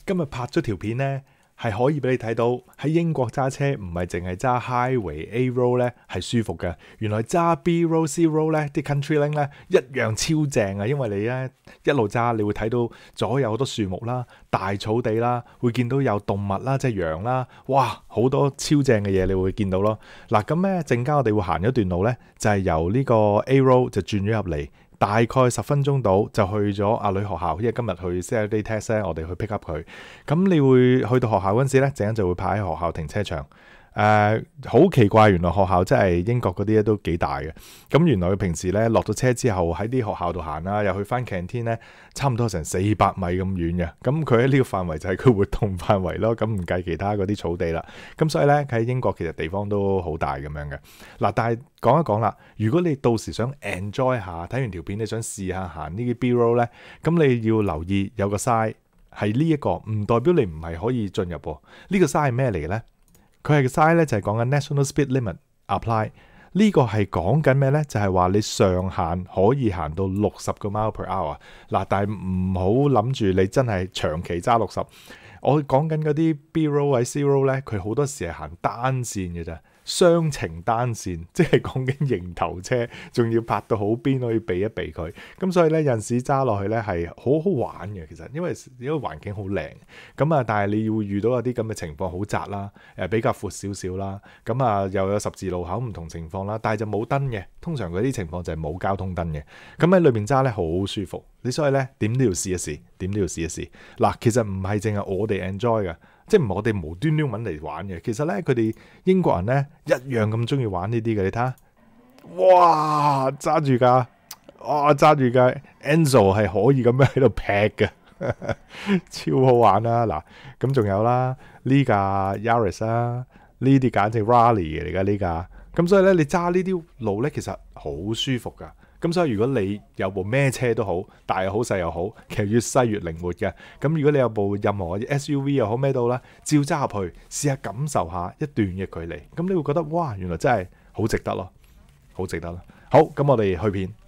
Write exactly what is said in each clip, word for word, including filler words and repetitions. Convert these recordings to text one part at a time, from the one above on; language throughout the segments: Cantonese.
今日拍咗條片呢，係可以俾你睇到喺英國揸車唔係淨係揸 highway A road 咧係舒服嘅，原來揸 B road C road 咧啲 country link 咧一樣超正啊！因為你咧一路揸，你會睇到左右好多樹木啦、大草地啦，會見到有動物啦，即係羊啦，哇好多超正嘅嘢你會見到咯。嗱咁咧陣間我哋會行一段路咧，就係由呢個 A road 就轉咗入嚟。大概十分鐘到就去咗阿女學校，因為今日去 Saturday test 咧，我哋去 pick up 佢。咁你會去到學校嗰陣時咧，陣間就會泊喺學校停車場。誒、呃，好奇怪，原來學校真係英國嗰啲咧都幾大嘅。咁原來佢平時咧落咗車之後喺啲學校度行啦，又去翻 canteen 咧，差唔多成四百米咁遠嘅。咁佢喺呢個範圍就係佢活動範圍咯。咁唔計其他嗰啲草地啦。咁所以咧喺英國其實地方都好大咁樣嘅。嗱，但係講一講啦，如果你到時想 enjoy 下睇完條片，你想試下行呢啲 B road 咧，咁你要留意有個 sign 係呢一個，唔代表你唔係可以進入喎。呢個 sign 係咩嚟嘅咧？佢係個 sign 咧就係講緊 national speed limit apply。呢個係講緊咩咧？就係話你上限可以行到六十個 mile per hour。嗱，但係唔好諗住你真係長期揸六十。我講緊嗰啲 B road 或者 C road 咧，佢好多時係行單線嘅咋。雙程單線，即係講緊迎頭車，仲要拍到好邊可以避一避佢。咁所以咧有陣時揸落去咧係好好玩嘅，其實因為因為環境好靚。咁啊，但係你要遇到有啲咁嘅情況好窄啦，誒比較闊少少啦。咁啊又有十字路口唔同情況啦，但係就冇燈嘅。通常嗰啲情況就係冇交通燈嘅。咁喺裏邊揸咧好舒服。你所以咧點都要試一試，點都要試一試。嗱，其實唔係淨係我哋 enjoy 嘅。即係唔係我哋無端端揾嚟玩嘅，其實咧佢哋英國人咧一樣咁中意玩呢啲嘅，你睇下，哇揸住架，哇揸住架 Enzo 係可以咁樣喺度劈嘅，超好玩啦！嗱，咁仲有啦，呢架 Yaris 啦，呢啲簡直 Rally 嚟㗎呢架，咁所以咧你揸呢啲路咧其實好舒服㗎。咁所以如果你有部咩車都好，大又好細又好，其實越細越靈活嘅。咁如果你有部任何 S U V 又好咩都啦，照揸入去試下感受下一段嘅距離，咁你會覺得哇，原來真係好值得咯，好值得咯。好，咁我哋去片。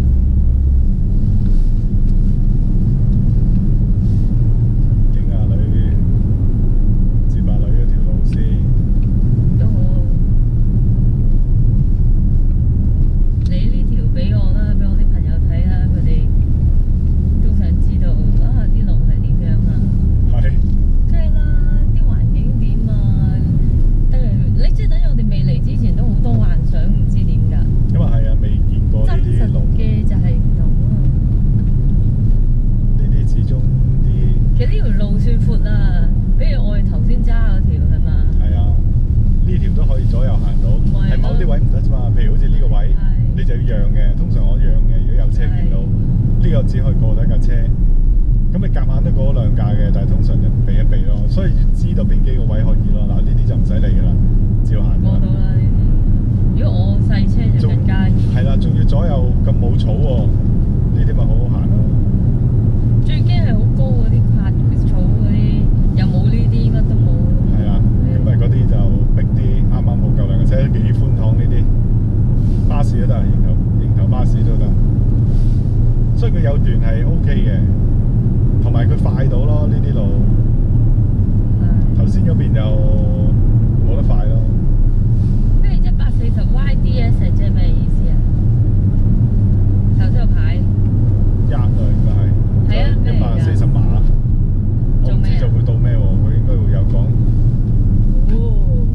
只可以過到一架車，咁你夾硬都過咗兩架嘅，但係通常就避一避咯，所以知道邊幾個位可以咯。嗱，呢啲就唔使理噶啦，照行過到啦呢啲。如果我細車就更加易。 係啦，仲要左右咁冇草喎，呢啲咪好好行咯。 最驚係好高嗰啲柏草嗰啲，又冇呢啲，乜都冇。 係啊，因為嗰啲就逼啲，啱啱好夠兩架車，幾寬敞呢啲。巴士都得，迎頭迎頭巴士都得。所以佢有段係 O K 嘅，同埋佢快到咯呢啲路。頭先嗰邊就冇得快咯。 咩一百四十 Y D S 即係咩意思啊？頭先個牌。 一啊應該係。 係啊， 一百四十碼。我唔知就會到咩喎？佢應該會有講。 哦。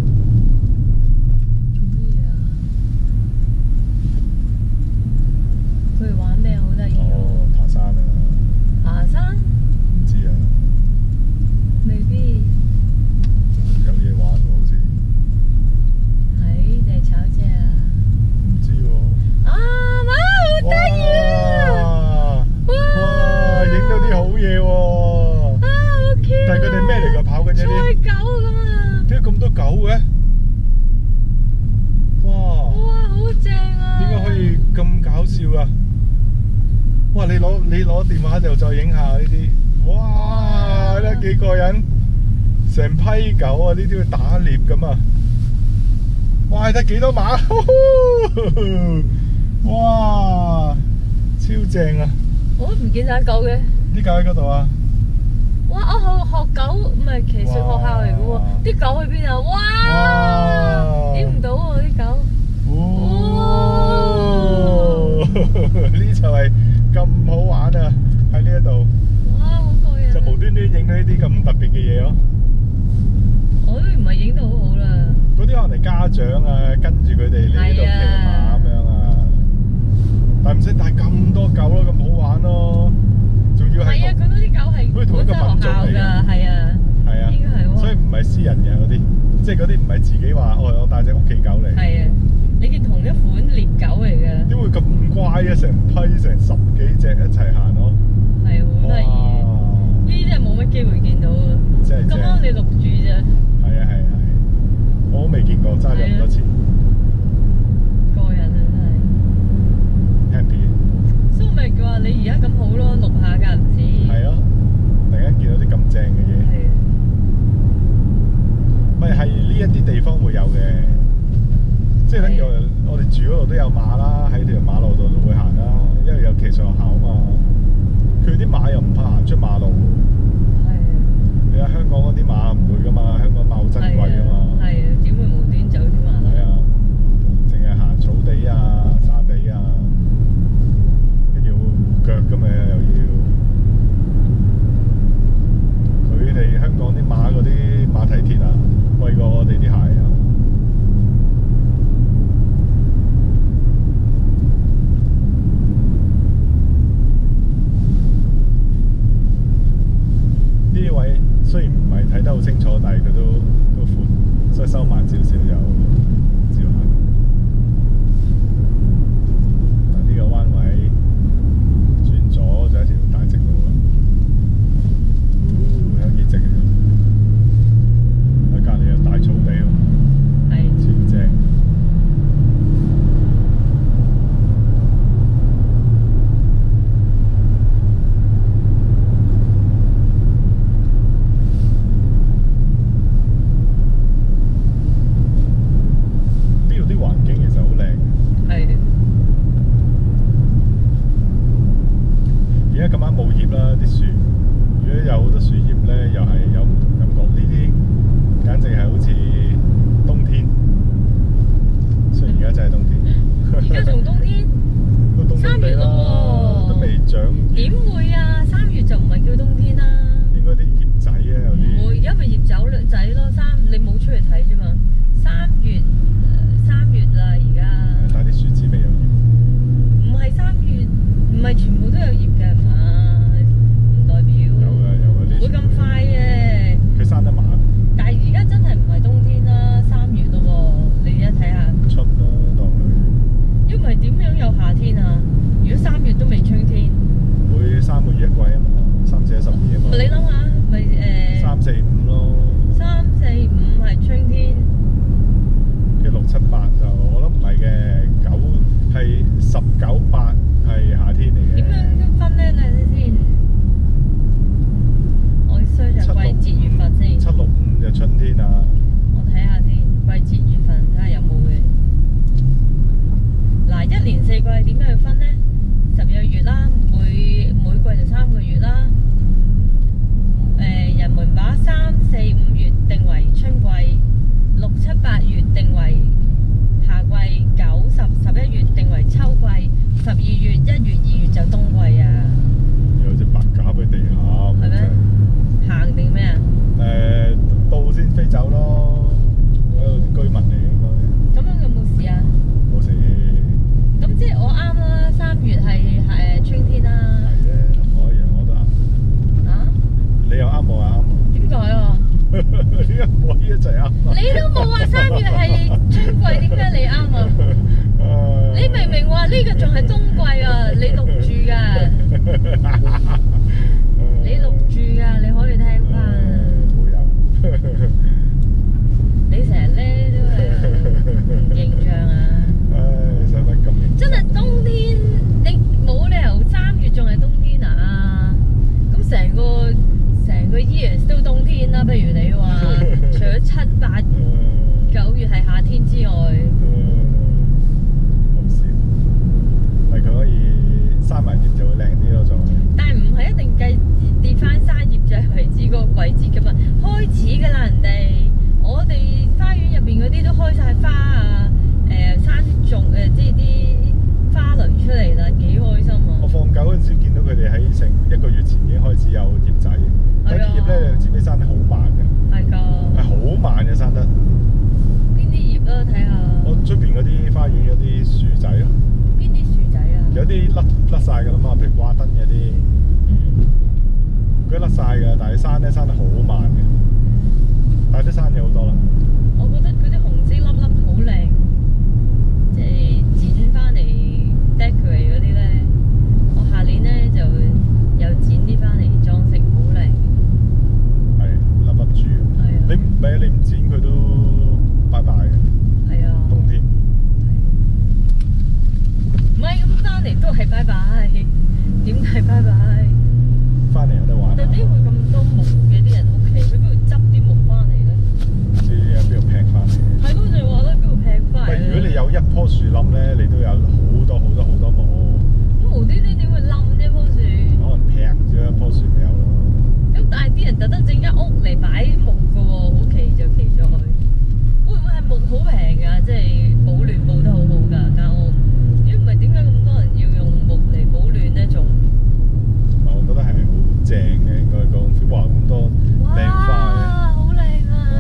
做咩啊？佢玩咩好得意？ 哦，爬山啊！ 爬山？ 唔知啊。 未必。 有嘢玩喎，好似。 係定係炒車啊？ 唔知喎。 啊哇！好得意啊！ 哇！哇！影到啲好嘢喎！ 啊，好 cute！ 但係佢哋咩嚟㗎？跑緊一啲。 賽狗咁啊！ 點解咁多狗嘅？哇！ 哇，好正啊！ 點解可以咁搞笑啊？哇！你攞你攞電話就再影下呢啲，哇！呢幾個人，成批狗啊！呢啲會打獵咁啊！哇！睇幾多馬，哇！超正啊！ 我都唔見晒狗嘅。 呢狗喺嗰度啊！ 哇！我學學狗啲狗喺邊啊？哇！ 哇！ 影唔到喎啲狗。 哦，呢就係咁好玩啊！喺呢一度哇！好過癮啊。 就無端端影到呢啲咁特別嘅嘢咯。 我都唔係影到好好啦。 嗰啲可能係家長啊，跟住佢哋嚟呢度騎馬咁樣啊，但係唔使帶咁多狗咯，咁好玩咯。仲要係係啊，佢嗰啲狗係好似同一個本身學校㗎， 品種嚟嘅係啊， 係啊， 應該係喎。 所以唔係私人嘅嗰啲，即係嗰啲唔係自己話哦，我帶隻屋企狗嚟。 係啊，你見同一款獵狗嚟㗎。 點會咁乖啊？成批成十幾隻一齊行咯。 係好得意。呢啲真係冇乜機會見到啊！ 真係正。 咁啱你錄住啫。 係啊係啊係，我都未見過，揸咗咁多次。 過癮啊真係。 happy。 蘇咪話你而家咁好咯，錄下間唔時。 係咯，突然間見到啲咁正嘅嘢。 係啊。 咪係呢一啲地方會有嘅，即係等於我我哋住嗰度都有馬啦，喺條馬路度都會行啦，因為有騎上學校啊嘛。佢啲馬又唔怕行出馬路。 係啊。 你睇香港嗰啲馬唔會噶嘛，香港馬好珍貴噶嘛。 係啊，點會無端走啲馬路？ 係啊，淨係行草地啊、沙地啊，跟住要護腳噶嘛又要。佢哋香港啲馬嗰啲馬蹄鐵啊，貴過我哋啲鞋啊。呢位雖然唔係睇得好清楚，但係佢都都寬，所以收慢少少有照下。嗱，呢個彎位轉左就一條大直路啦。哦，有幾直嘅，喺隔離有大草地喎， 係。 超正。 㗎，但係山咧山得好慢嘅，但係啲山嘢好多啦。 我覺得嗰啲紅色粒粒好靚，即係剪翻嚟 decorate 嗰啲咧。我下年咧就又剪啲翻嚟裝飾，好靚。 係粒粒珠。 係啊。 你唔咩？你唔剪佢都拜拜嘅。 係啊。 冬天。 唔係咁翻嚟都係拜拜，點解拜拜？ 翻嚟有得玩。 但點會咁多木嘅啲人屋企？去邊度執啲木翻嚟咧？ 唔知喺邊度劈翻嚟。 係咯，就話咧邊度劈翻嚟？ 喂，如果你有一棵樹冧咧，你都有好多好多好多木。 咁無端端點會冧啫棵樹？ 可能劈咗一棵樹咪有咯。 咁但係啲人特登整間屋嚟擺木㗎喎，好奇就奇咗佢。會唔會係木好平㗎？即係保暖保得好好㗎間屋。如果唔係點解咁多人要用木嚟保暖咧？仲我覺得係好正嘅，應該講。哇，咁多靚花嘅。 哇，好靚啊！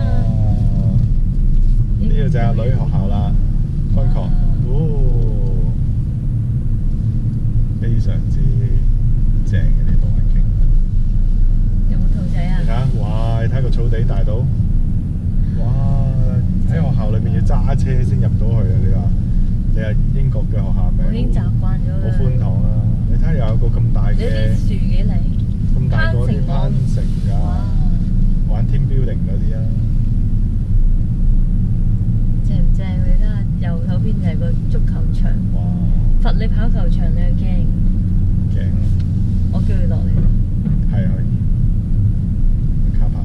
呢個就係阿女學校啦 ，Concord，哦，非常之正嘅呢度環境。 有冇兔仔啊？ 你睇下，哇！你睇個草地大到，哇！喺學校裏面要揸車先入到去啊！你話，你話英國嘅學校咪我已經習慣咗啦。 好寬敞啊！你睇下又有個咁大你啲嘅， 樹幾靚？ 咁大個啲攀城㗎，玩 team building 嗰啲啊！ 正唔正？你睇下右手邊就係個足球場， 哇！ 罰你跑球場你又驚， 驚啊！ 我叫佢落嚟。 係可以，卡帕。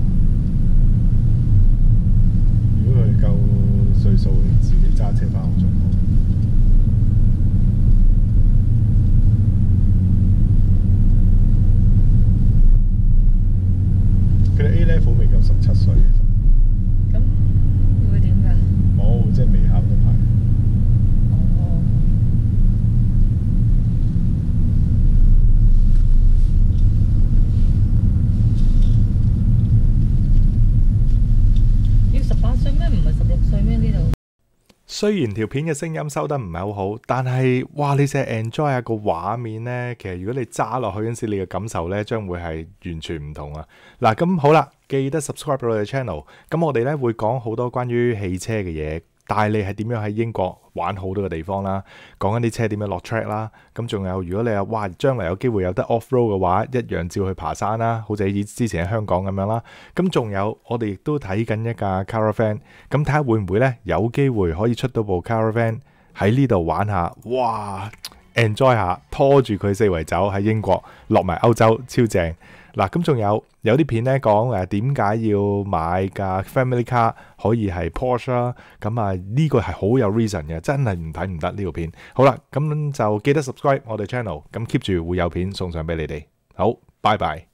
如果佢夠歲數，自己揸車翻學仲好。佢哋 A level 未夠十七歲嘅， 咁會點㗎？ 冇即係未考到牌。 哦。要十八歲咩？唔係十六歲咩？呢度雖然條片嘅聲音收得唔係好好，但係哇，你成日 enjoy 下個畫面呢。其實如果你揸落去嗰陣時，你嘅感受呢將會係完全唔同啊！嗱，咁好啦，記得 subscribe 我哋 channel。咁我哋呢會講好多關於汽車嘅嘢，帶你係點樣喺英國玩好多嘅地方啦，講緊啲車點樣落 track 啦。咁仲有，如果你有哇將來有機會有得 off road 嘅話，一樣照去爬山啦，好似以之前喺香港咁樣啦。咁仲有，我哋亦都睇緊一架 caravan，咁睇下會唔會呢？有機會可以出到部 caravan 喺呢度玩下，哇 enjoy 下，拖住佢四圍走喺英國，落埋歐洲，超正。嗱，咁仲有有啲片咧講誒點解要買架 family car 可以係 Porsche 啦，咁啊呢個係好有 reason 嘅，真係唔睇唔得呢條片。好啦，咁就記得 subscribe 我哋 channel，咁 keep 住會有片送上俾你哋。好，拜拜。